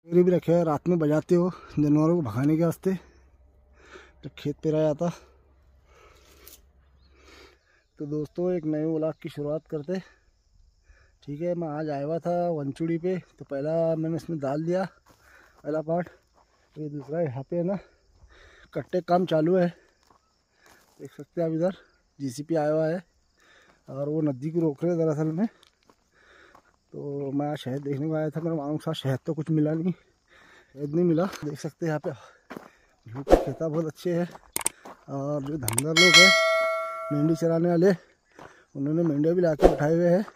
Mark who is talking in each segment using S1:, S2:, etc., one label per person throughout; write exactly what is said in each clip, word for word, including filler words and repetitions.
S1: मेरे भी रखे हैं, रात में बजाते हो जानवरों को भगाने के वास्ते जब खेत पे रह जाता। तो दोस्तों एक नए व्लॉग की शुरुआत करते। ठीक है, मैं आज आया हुआ था वनचुड़ी पे। तो पहला मैंने इसमें डाल दिया पहला पार्ट। ये दूसरा यहाँ पे है ना कट्टे काम चालू है, देख सकते हैं आप। इधर जीसीपी आया हुआ है और वो नदी को रोक रहे हैं दरअसल में। तो मैं शहद देखने को आया था, मेरे मामू के साथ। शहद तो कुछ मिला नहीं, शहद नहीं मिला। देख सकते हैं यहाँ पे झूठ के खेता बहुत अच्छे है। और जो धंगर लोग हैं मेंढी चराने वाले, उन्होंने मेंढे भी लाके उठाए हुए हैं।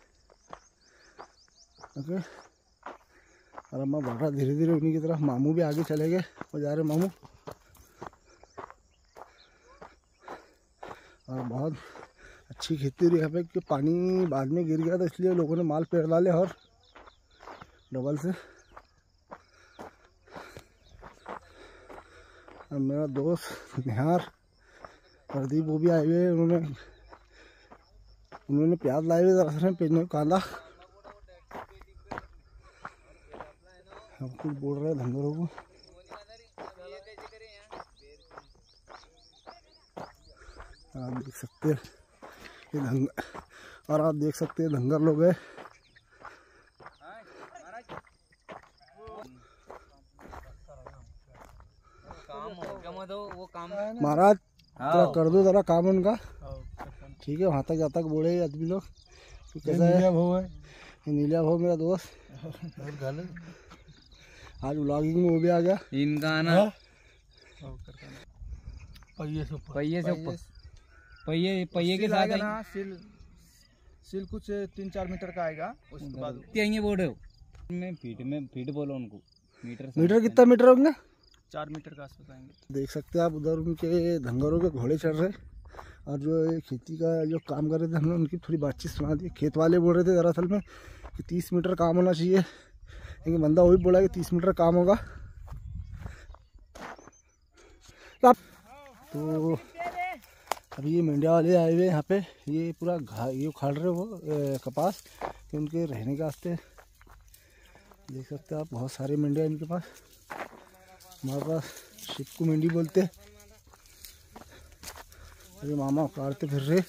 S1: ओके, और मैं बढ़ रहा धीरे धीरे उन्हीं की तरफ। मामू भी आगे चले गए, वो जा रहे मामू। और बहुत अच्छी खेती हुई यहाँ पे, कि पानी बाद में गिर गया था इसलिए लोगों ने माल पेड़ डाले और डबल से। और मेरा दोस्त निहार प्रदीप वो भी आए हुए हैं। उन्होंने उन्होंने प्याज लाए हुए दरअसल पेड़ कांदा। हम कुछ बोल रहे हैं धंधरों को। आप देख सकते हैं ये धंगर, और आप देख सकते हैं धंगर लोग हैं। महाराज जरा कर दो जरा काम उनका। ठीक है, वहाँ तक जाता बोले आदमी लोग। कैसा है वो है नीलिया भाव मेरा दोस्त। आज व्लॉगिंग में वो भी आ गया।
S2: इनका ना
S3: पहिए से
S2: पहिए से ऊपर पहिए पहिए के साथ
S3: ना सिल सिल कुछ तीन चार मीटर का आएगा। उसके बाद
S2: आएंगे बोल रहे हो में फीट में फीट बोलो उनको। मीटर
S1: मीटर कितना मीटर होंगे?
S3: चार मीटर का आसपास आएंगे।
S1: देख सकते हैं आप उधर उनके धंगरों के घोड़े चढ़ रहे। और जो ये खेती का जो काम कर रहे थे, हमने उनकी थोड़ी बातचीत सुना दी। खेत वाले बोल रहे थे दरअसल में कि तीस मीटर काम होना चाहिए, लेकिन बंदा वही बोला कि तीस मीटर काम होगा। तो अभी ये मेंढिया वाले आए हुए यहाँ पे। ये पूरा घा ये उखाड़ रहे वो ए, कपास कि उनके रहने के वास्ते। देख सकते हैं आप बहुत सारे मेंढिया इनके पास। हमारे पास शिपकू मेंढी बोलते। अभी मामा उखाड़ते फिर रहे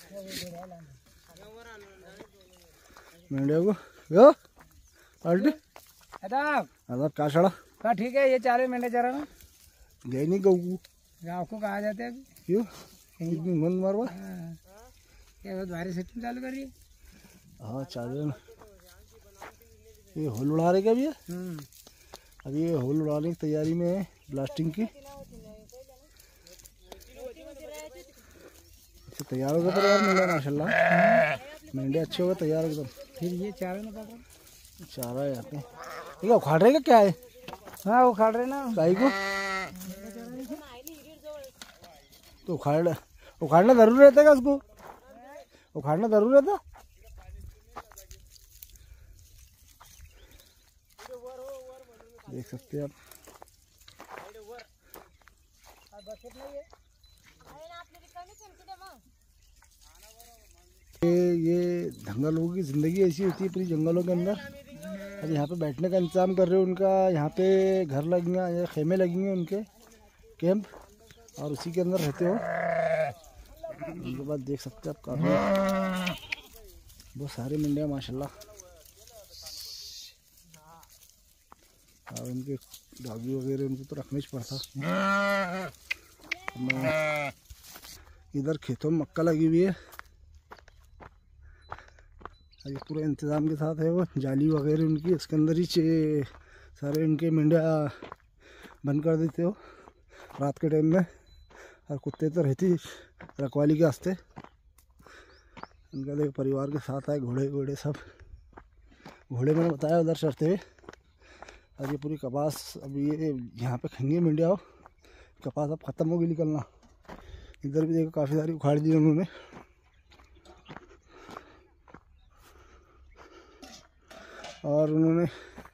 S1: मेंढिया को। यो पार्टी आदाब क्या छड़ा
S2: का ठीक है। ये चारे मेंढे चरा ना
S1: गए नहीं गऊ को
S2: गाँव को कहा जाते हैं अभी।
S1: क्यों इतनी मन मारवा?
S2: क्या बहुत भारी सिस्टम चालू करिए।
S1: हाँ चालू है। ये होल उड़ा रहे क्या भैया? अभी ये होल उड़ाने की तैयारी में है, ब्लास्टिंग की। अच्छा तैयार हो गया परिवार मेंढा माशाल्लाह। मेंढे अच्छे हो गए तैयार एकदम।
S2: फिर ये चारा ना पकड़
S1: चारा है यहाँ पे। ये उखाड़ रहे क्या है?
S2: हाँ उखाड़ रहे ना
S1: गाय को। तो उखाड़ उखाड़ना जरूर रहता है उसको? उखाड़ना जरूर रहता? देख सकते हैं आप। ये ये धंगर लोगों की ज़िंदगी ऐसी होती है पूरी जंगलों के अंदर। अब यहाँ पे बैठने का इंतज़ाम कर रहे हो उनका। यहाँ पे घर लगेंगे, खेमे लगेंगे उनके कैंप, और उसी के अंदर रहते हो। उनके बाद देख सकते हैं आप काफ़ी बहुत सारे मेंढिया माशाल्लाह। और उनके डॉगी वगैरह उनको तो रखना ही पड़ता। इधर खेतों में मक्का लगी हुई है। अभी पूरे इंतज़ाम के साथ है वो जाली वगैरह उनकी, उसके अंदर ही सारे इनके मेंढिया बंद कर देते हो रात के टाइम में। और कुत्ते तो रहती रखवाली के वास्ते। इनका देखो परिवार के साथ आए, घोड़े घोड़े सब। घोड़े मैंने बताया उधर चढ़ते हुए। और ये पूरी कपास अभी ये यहाँ पे खाएंगे मेंढिया हो। कपास अब ख़त्म होगी निकलना। इधर भी देखो काफ़ी सारी उखाड़ दी उन्होंने। और उन्होंने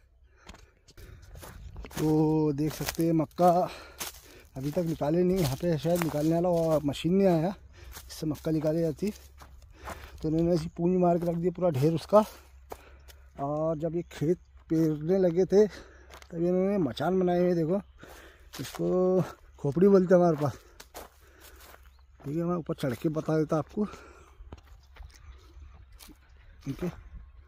S1: तो देख सकते हैं मक्का अभी तक निकाले नहीं। यहाँ पे शायद निकालने वाला और मशीन नहीं आया इससे मक्का निकाली जाती। तो उन्होंने ऐसी पूंजी मार के रख दिया पूरा ढेर उसका। और जब ये खेत पेरने लगे थे तभी इन्होंने मचान बनाए हुए, देखो इसको खोपड़ी बोलते हैं हमारे पास। ठीक है, मैं ऊपर चढ़ के बता देता आपको। ठीक है,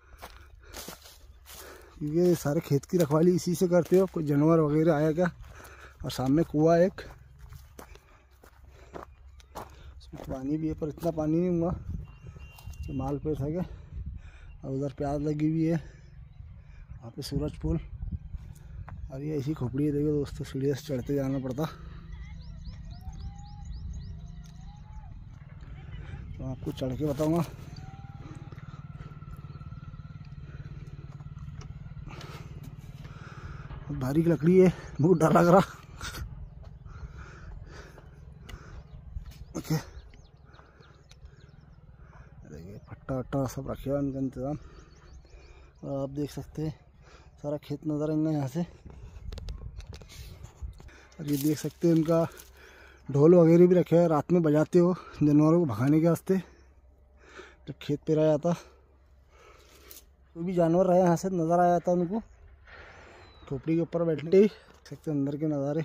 S1: क्योंकि सारे खेत की रखवाली इसी से करते हो। कोई जानवर वगैरह आया क्या। और सामने कुआं एक, इसमें पानी भी है पर इतना पानी नहीं हुआ कि माल पे सके। और उधर प्याज लगी हुई है, वहाँ पे सूरज फूल। और ये ऐसी खोपड़ी है, देखो दोस्तों सीढ़ी से चढ़ते जाना पड़ता। तो आपको चढ़ के बताऊँगा। भारी की लकड़ी है, बहुत डर लग रहा। ओके, देखिए फट्टा वट्टा सब रखे हुआ इनका इंतज़ाम। और आप देख सकते हैं सारा खेत नज़र आएगा यहाँ से। और ये देख सकते हैं इनका ढोल वगैरह भी रखे हैं, रात में बजाते हो जानवरों को भगाने के वास्ते जब खेत पे रह जाता। कोई भी जानवर रहे यहाँ से नज़र आ जाता उनको। खोपड़ी के ऊपर बैठने ही सकते अंदर के नज़ारे।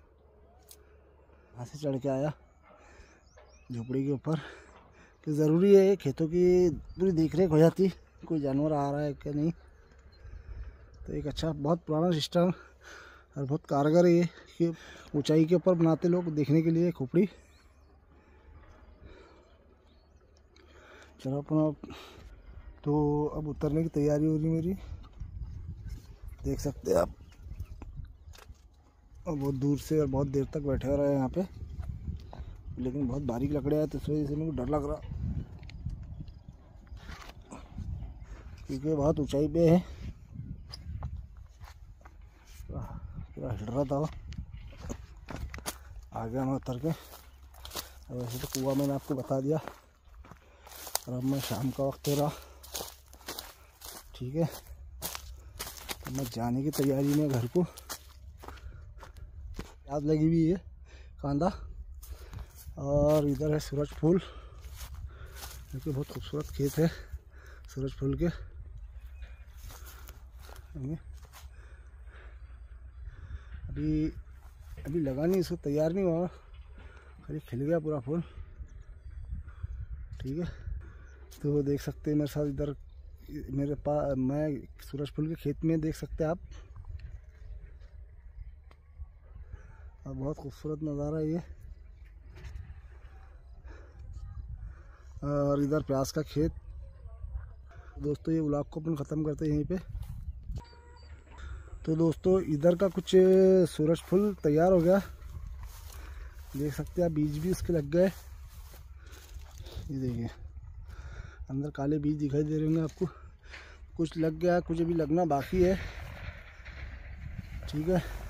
S1: यहाँ से चढ़ के आया झोपड़ी के ऊपर कि ज़रूरी है खेतों की पूरी देख रेख हो जाती, कोई जानवर आ रहा है क्या नहीं। तो एक अच्छा बहुत पुराना सिस्टम और बहुत कारगर है ये कि ऊंचाई के ऊपर बनाते लोग देखने के लिए खोपड़ी। चलो अपना तो अब उतरने की तैयारी हो रही मेरी, देख सकते हैं आप। और बहुत दूर से और बहुत देर तक बैठे रहे यहाँ पे, लेकिन बहुत बारीक लकड़ियाँ हैं तो इस वजह से मेरे को डर लग रहा, क्योंकि बहुत ऊंचाई पे है। पूरा हिल रहा था वो। आ गया मैं उतर के। और वैसे तो कुआं मैंने आपको बता दिया। और अब मैं शाम का वक्त हो रहा, ठीक है, तो मैं जाने की तैयारी में घर को। प्याज लगी हुई है, कांदा, और इधर है सूरज फूल। देखिए बहुत खूबसूरत खेत है सूरज फूल के। अभी अभी लगा नहीं, इसको तैयार नहीं हुआ, खाली खिल गया पूरा फूल। ठीक है, तो देख सकते हैं मेरे साथ इधर मेरे पास, मैं सूरज फूल के खेत में देख सकते हैं आप। और बहुत खूबसूरत नज़ारा है ये। और इधर प्याज का खेत। दोस्तों ये व्लॉग को अपन ख़त्म करते हैं यहीं पे। तो दोस्तों इधर का कुछ सूरज फूल तैयार हो गया, देख सकते हैं आप। बीज भी उसके लग गए, ये देखिए अंदर काले बीज दिखाई दे रहे होंगे आपको। कुछ लग गया, कुछ अभी लगना बाकी है। ठीक है,